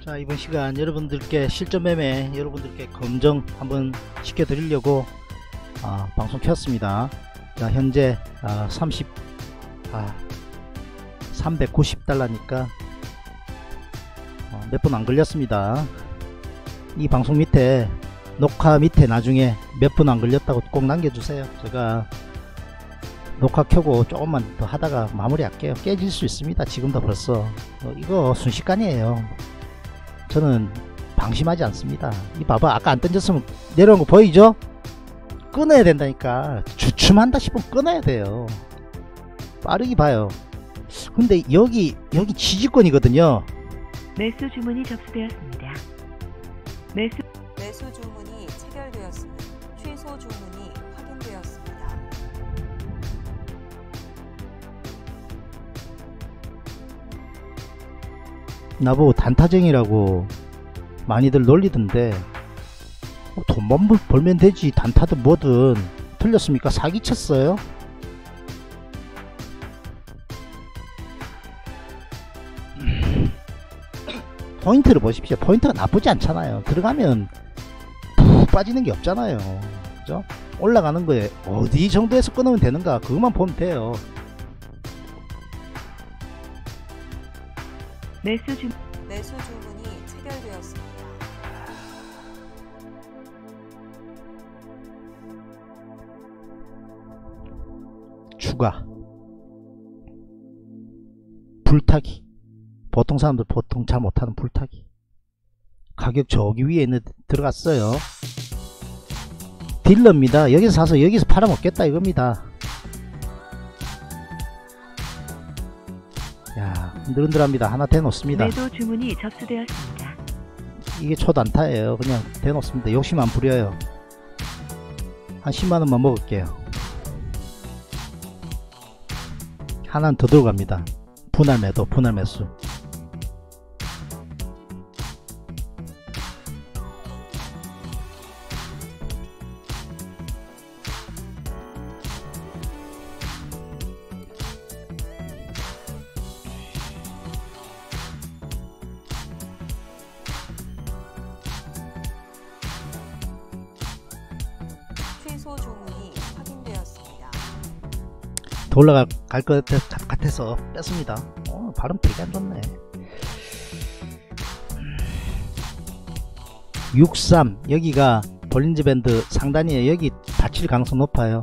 자, 이번 시간 여러분들께 실전 매매 여러분들께 검정 한번 시켜드리려고 방송 켰습니다. 자, 현재 390달러니까 몇 분 안 걸렸습니다. 이 방송 밑에 녹화 밑에 나중에 몇 분 안 걸렸다고 꼭 남겨주세요. 제가 녹화 켜고 조금만 더 하다가 마무리 할게요. 깨질 수 있습니다. 지금도 벌써 이거 순식간이에요. 저는 방심하지 않습니다. 이 봐봐, 아까 안 던졌으면 내려온 거 보이죠? 끊어야 된다니까. 주춤한다 싶으면 끊어야 돼요. 빠르게 봐요. 근데 여기 지지권이거든요. 매수 주문이 접수되었습니다. 매수 주문이 체결되었으니 취소 주문이 확인되었습니다. 나보고 단타쟁이라고 많이들 놀리던데 돈만 벌면 되지 단타든 뭐든. 틀렸습니까? 사기쳤어요? 포인트를 보십시오. 포인트가 나쁘지 않잖아요. 들어가면 푹 빠지는 게 없잖아요. 그죠? 올라가는 거에 어디 정도에서 끊으면 되는가 그것만 보면 돼요. 매수 주문이 체결되었습니다. 추가 불타기. 보통 사람들 보통 잘 못하는 불타기. 가격 저기 위에 있는 들어갔어요. 딜러입니다. 여기서 사서 여기서 팔아먹겠다 이겁니다. 야, 흔들흔들합니다. 하나 대놓습니다. 매도 주문이 접수되었습니다. 이게 초단타예요. 그냥 대놓습니다. 욕심 안 부려요. 한 10만원만 먹을게요. 하나는 더 들어갑니다. 분할 매도, 분할 매수. 취소 주문이 확인되었습니다. 더 올라갈 것 같아서 뺐습니다. 발음 되게 안 좋네. 63 여기가 볼린저 밴드 상단이에요. 여기 다칠 가능성 높아요.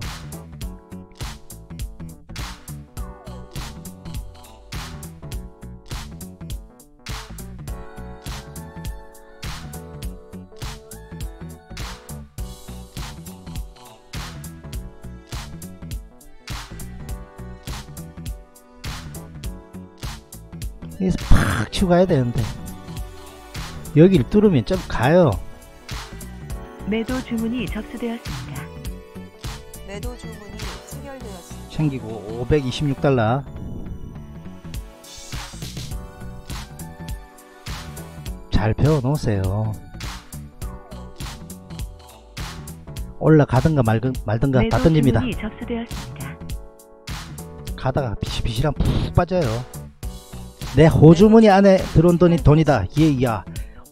여기서 팍 치고 가야 되는데 여기를 뚫으면 좀 가요. 매도 주문이 접수되었습니다. 매도 주문이 체결되었습니다. 챙기고 526달러. 잘 배워 놓으세요. 올라가든가 말든가 다 매도 던집니다. 주문이 접수되었습니다. 가다가 비실비실한 푹 빠져요. 내 호주머니 안에 들어온 돈이다. 예야.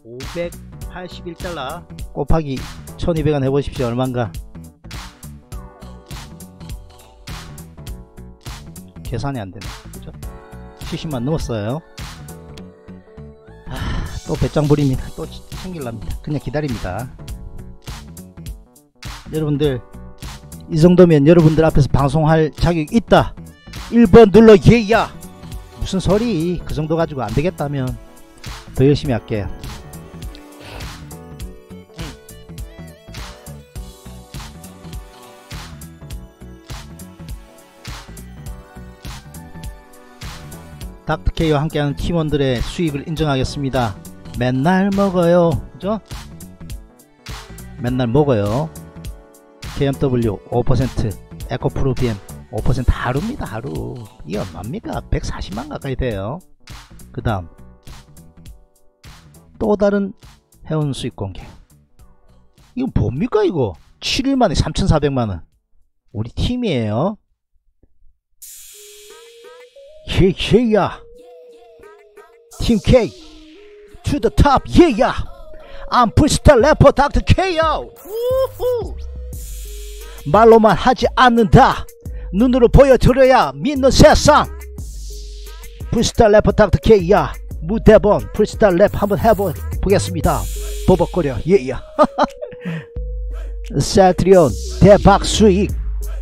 581달러 곱하기 1200원 해보십시오. 얼만가. 계산이 안되네. 그죠? 70만 넘었어요. 또 배짱 부립니다. 또 챙길랍니다. 그냥 기다립니다. 여러분들 이 정도면 여러분들 앞에서 방송할 자격이 있다. 1번 눌러. 예야. 무슨 소리. 그 정도 가지고 안되겠다면 더 열심히 할게요. 닥터케이와 함께하는 팀원들의 수익을 인정하겠습니다. 맨날 먹어요. 그죠? 맨날 먹어요. KMW 5%, 에코프로 BM 5% 하루입니다. 하루. 이게 얼마입니까? 140만 가까이 돼요. 그 다음 또 다른 회원 수익 공개. 이거 뭡니까 이거? 7일 만에 3,400만원. 우리 팀이에요. K야 팀 K to the top. Yeah. I'm freestyle rapper Dr. KO. 우후. 말로만 하지 않는다. 눈으로 보여드려야 믿는 세상. 프리스타일 래퍼 닥터 K야. 무대본 프리스타일 랩 한번 해보겠습니다. 버벅거려. 예야. 셀트리온 대박 수익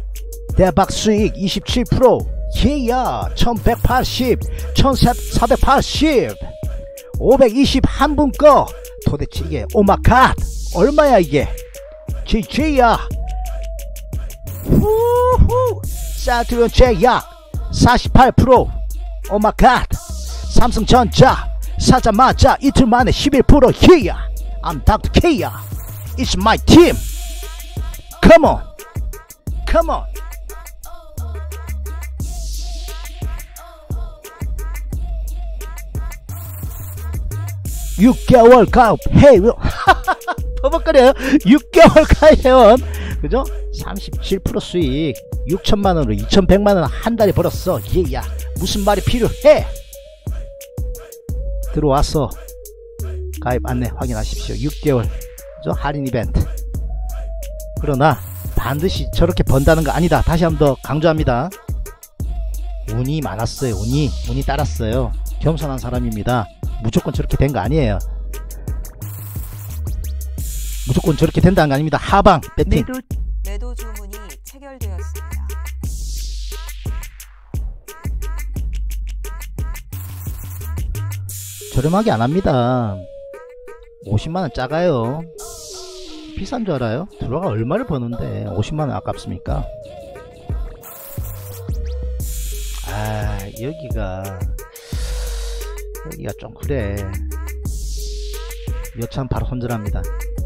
27%. 예야. 1180 1480 520 한 분 거. 도대체 이게 오마갓 얼마야 이게. GG야. 후후. 셀트리온 제약 48%. 오마갓. 삼성전자 사자마자 이틀 만에 11%. Yeah. I'm Dr. K야. It's my team. Come on. Come on. 6개월 가입 회원. 버벅거려요. 6개월 가입 회원. 그죠? 37% 수익 6천만원으로 2100만원 한 달에 벌었어. 얘야. 무슨 말이 필요해? 들어와서 가입 안내 확인하십시오. 6개월 그죠? 할인 이벤트. 그러나 반드시 저렇게 번다는 거 아니다. 다시 한번 더 강조합니다. 운이 많았어요. 운이 따랐어요. 겸손한 사람입니다. 무조건 저렇게 된 거 아니에요. 무조건 저렇게 된다는 거 아닙니다. 하방 배팅. 매도 주문이 체결되었습니다. 저렴하게 안 합니다. 50만원 작아요. 비싼 줄 알아요? 들어가 얼마를 버는데 50만원 아깝습니까? 아, 여기가 좀 그래. 여차하면 바로 손절합니다.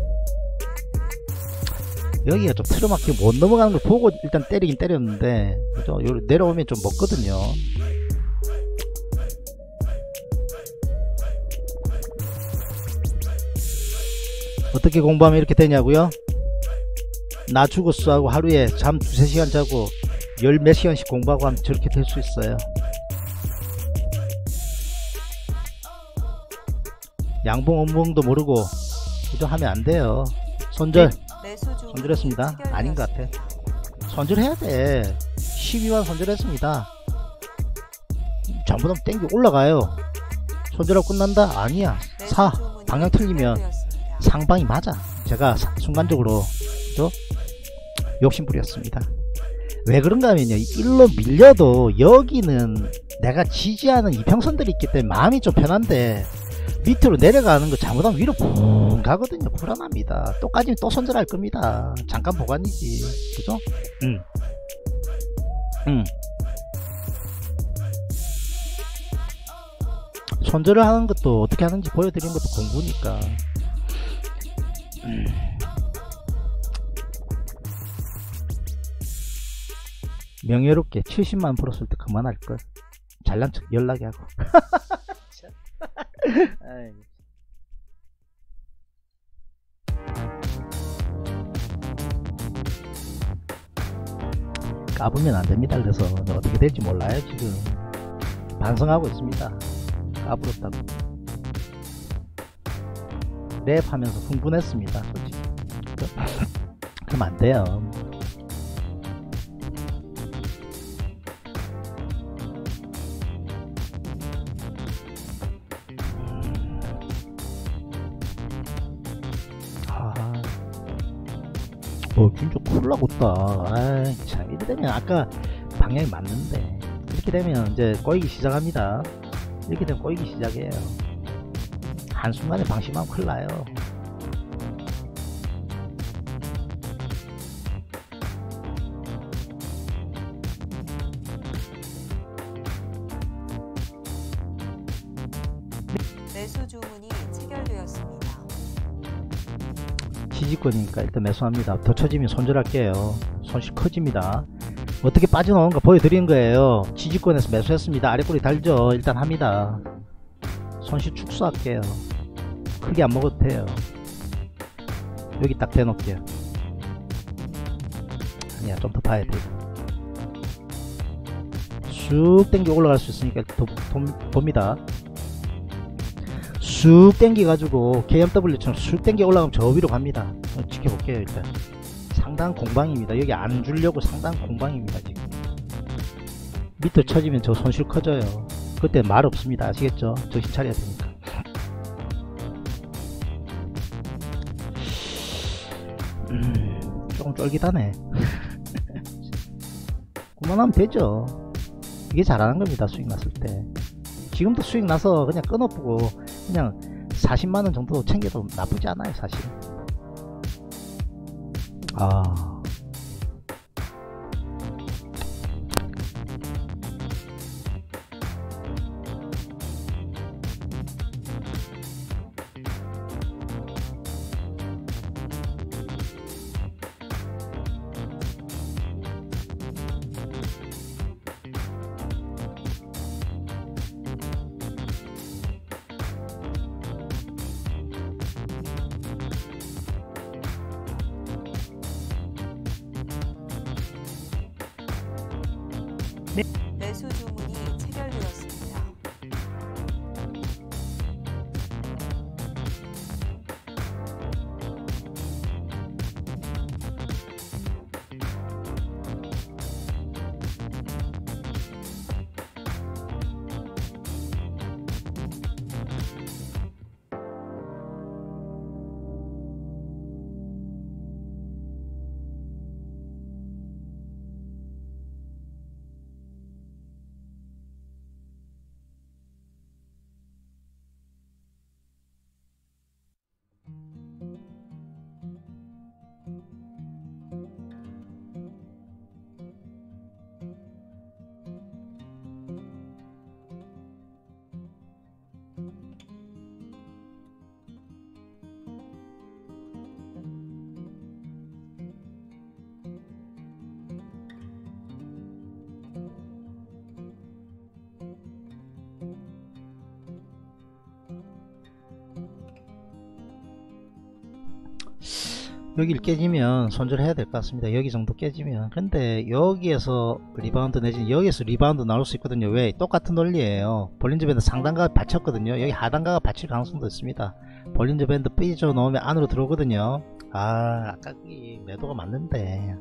여기가 좀 틀어막히고 못 넘어가는 걸 보고 일단 때리긴 때렸는데, 그죠? 내려오면 좀 먹거든요. 어떻게 공부하면 이렇게 되냐고요? 나 죽었어 하고 하루에 잠 2~3시간 자고 열 몇 시간씩 공부하고 하면 저렇게 될 수 있어요. 양봉 음봉도 모르고 그저 하면 안 돼요. 손절했습니다. 아닌 것 같아. 손절해야 돼. 12만 손절했습니다. 전부 다 땡기 올라가요. 손절하고 끝난다? 아니야. 방향 틀리면 상방이 맞아. 제가 순간적으로 욕심부렸습니다. 왜 그런가 하면요, 일로 밀려도 여기는 내가 지지하는 이평선들이 있기 때문에 마음이 좀 편한데, 밑으로 내려가는 거 잘못하면 위로 붕 가거든요. 불안합니다. 또 까지면 또 손절할 겁니다. 잠깐 보관이지. 그죠? 손절을 하는 것도 어떻게 하는지 보여드리는 것도 공부니까. 명예롭게 70만 벌었을 때 그만할걸. 잘난 척 연락이 하고. 까불면 안됩니다. 그래서 어떻게 될지 몰라요. 지금 반성하고 있습니다. 까불었다고. 랩하면서 흥분했습니다. 솔직히. 그럼 안돼요. 진짜 큰일 나겠다. 아이 참, 이렇게 되면 아까 방향이 맞는데 이렇게 되면 이제 꼬이기 시작합니다. 이렇게 되면 꼬이기 시작해요. 한순간에 방심하면 큰일 나요. 매수 주문이 체결되었습니다. 지지권이니까 일단 매수합니다. 더 처지면 손절할게요. 손실 커집니다. 어떻게 빠져나오는가 보여드리는 거예요. 지지권에서 매수했습니다. 아래꼬리 달죠. 일단 합니다. 손실 축소할게요. 크게 안 먹어도 돼요. 여기 딱 대놓을게요. 아니야, 좀 더 봐야 돼. 쑥 땡겨 올라갈 수 있으니까 더 봅니다. 쑥 땡겨가지고 KMW처럼 쑥 땡겨 올라가면 저 위로 갑니다. 지켜볼게요. 일단 상당 공방입니다. 여기 안 주려고 상당 공방입니다. 지금 밑에 쳐지면 저 손실 커져요. 그때 말 없습니다. 아시겠죠? 정신 차려야 되니까. 조금 쫄깃하네. 그만하면 되죠. 이게 잘하는 겁니다. 수익 났을 때. 지금도 수익 나서 그냥 끊어보고 그냥 40만원 정도 챙겨도 나쁘지 않아요. 사실. 매수 주문이 체결되었습니다. 여길 깨지면 손절해야 될 것 같습니다. 여기 정도 깨지면. 근데 여기에서 리바운드 내지는 여기에서 리바운드 나올 수 있거든요. 왜? 똑같은 논리예요. 볼린저 밴드 상단가가 받쳤거든요. 여기 하단가가 받칠 가능성도 있습니다. 볼린저 밴드 삐져 넣으면 안으로 들어오거든요. 아까 이 매도가 맞는데.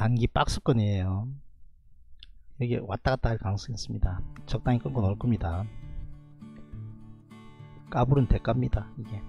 단기 박스권이에요. 여기 왔다갔다 할 가능성이 있습니다. 적당히 끊고 넣을 겁니다. 까불은 대가입니다 이게.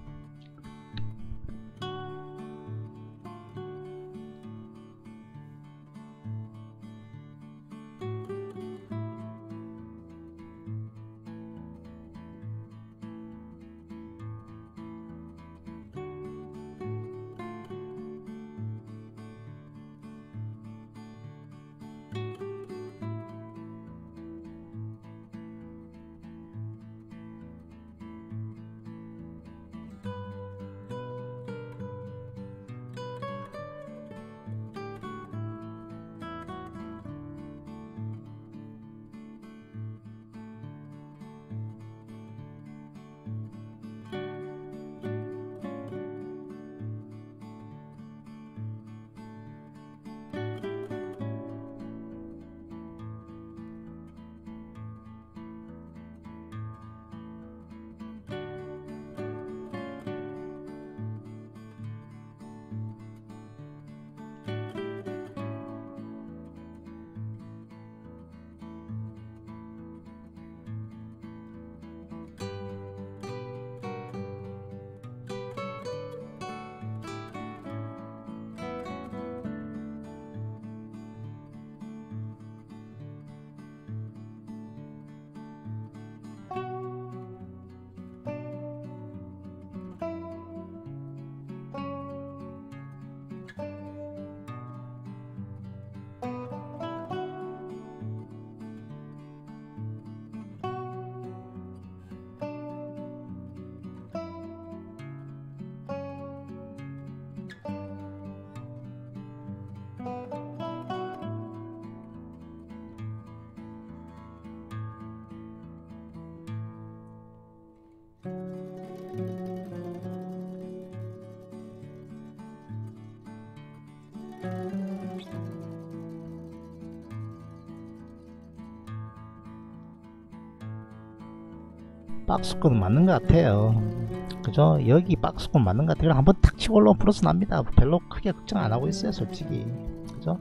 박스권 맞는 것 같아요. 그죠? 여기 박스권 맞는 것 같아요. 한번 탁 치고 올라오면 플러스 납니다. 별로 크게 걱정 안 하고 있어요 솔직히. 그죠?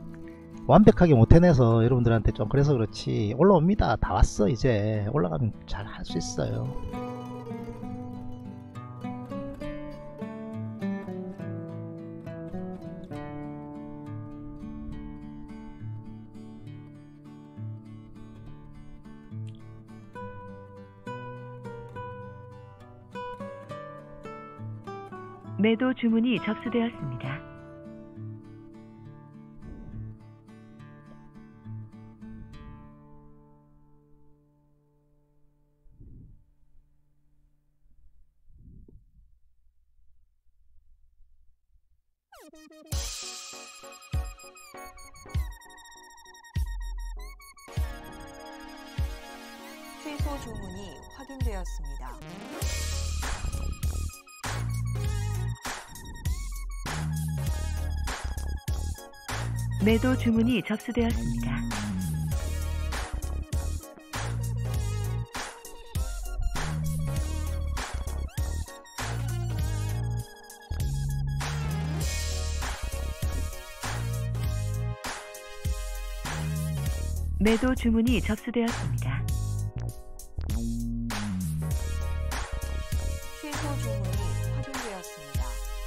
완벽하게 못 해내서 여러분들한테 좀 그래서 그렇지 올라옵니다. 다 왔어. 이제 올라가면 잘 할 수 있어요. 매도 주문이 접수되었습니다. 취소 주문이 확인되었습니다. 매도 주문이 접수되었습니다. 매도 주문이 접수되었습니다. 취소 주문이 확인되었습니다.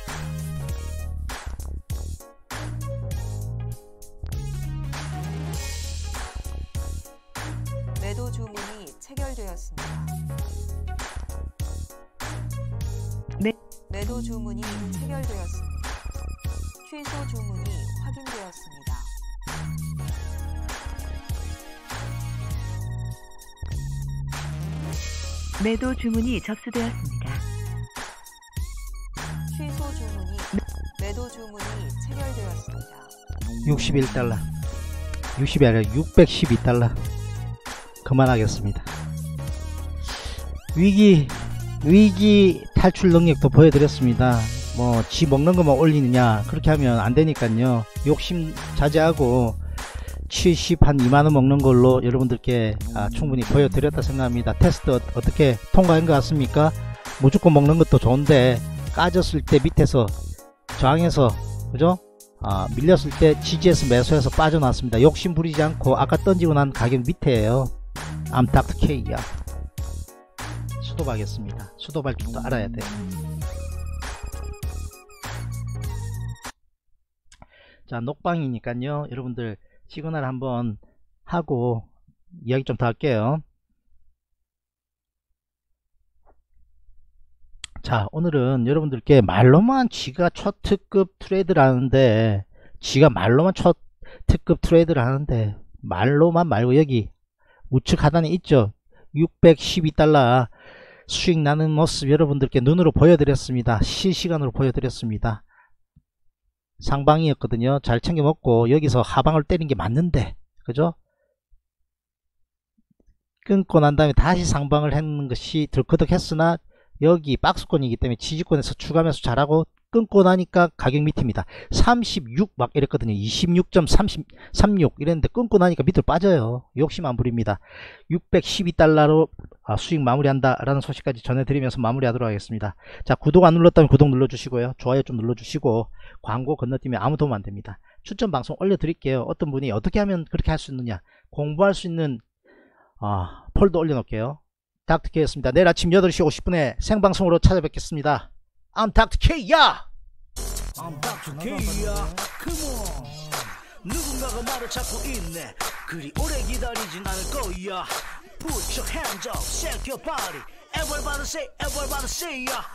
매도 주문이 체결되었습니다. 매도 주문이 체결되었습니다. 취소 주문이 확인되었습니다. 매도 주문이 접수되었습니다. 취소 주문이 매도 주문이 체결되었습니다. 61달러 60이 아니라 612달러 그만하겠습니다. 위기 탈출 능력도 보여드렸습니다. 뭐 지 먹는 것만 올리느냐 그렇게 하면 안 되니까요. 욕심 자제하고 70한 2만원 먹는 걸로 여러분들께 충분히 보여드렸다 생각합니다. 테스트 어떻게 통과한 것 같습니까? 무조건 먹는 것도 좋은데 까졌을 때 밑에서 저항해서 그죠? 밀렸을 때 지지에서 매수해서 빠져나왔습니다. 욕심 부리지 않고 아까 던지고 난 가격 밑에에요. I'm Dr. K야. 수도박이었습니다. 수도발 줄도 알아야 돼요. 자, 녹방이니까요. 여러분들 시그널 한번 하고 이야기 좀 더 할게요. 자, 오늘은 여러분들께 말로만 지가 초특급 트레이드를 하는데, 지가 말로만 초특급 트레이드를 하는데, 말로만 말고 여기 우측 하단에 있죠. 612달러 수익 나는 모습 여러분들께 눈으로 보여드렸습니다. 실시간으로 보여드렸습니다. 상방이었거든요. 잘 챙겨 먹고 여기서 하방을 때린 게 맞는데, 그죠? 끊고 난 다음에 다시 상방을 했는 것이 덜커덕 했으나 여기 박스권이기 때문에 지지권에서 추가 매수 잘하고 끊고 나니까 가격 밑입니다. 36 막 이랬거든요. 26.36 이랬는데 끊고 나니까 밑으로 빠져요. 욕심 안 부립니다. 612달러로 수익 마무리한다 라는 소식까지 전해드리면서 마무리하도록 하겠습니다. 자, 구독 안 눌렀다면 구독 눌러주시고요. 좋아요 좀 눌러주시고, 광고 건너뛰면 아무 도움 안 됩니다. 추천 방송 올려드릴게요. 어떤 분이 어떻게 하면 그렇게 할 수 있느냐, 공부할 수 있는 폴도 올려놓을게요. 닥터 K였습니다. 내일 아침 8시 50분에 생방송으로 찾아뵙겠습니다. I'm Dr. K야! I'm Dr. K야. Come on. 누군가가 말을 찾고 있네. 그리 오래 기다리진 않을 거야. Put your hands up, shake your body. Everybody say, everybody say, yeah.